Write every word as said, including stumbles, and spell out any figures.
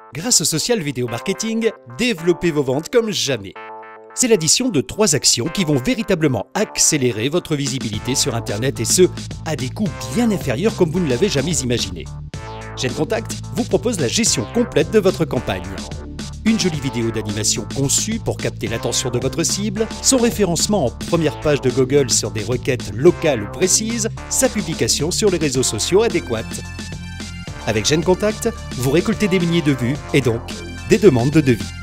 Grâce au social vidéo marketing, développez vos ventes comme jamais. C'est l'addition de trois actions qui vont véritablement accélérer votre visibilité sur Internet et ce, à des coûts bien inférieurs comme vous ne l'avez jamais imaginé. GenContact vous propose la gestion complète de votre campagne. Une jolie vidéo d'animation conçue pour capter l'attention de votre cible, son référencement en première page de Google sur des requêtes locales ou précises, sa publication sur les réseaux sociaux adéquates. Avec GenContact, vous récoltez des milliers de vues et donc des demandes de devis.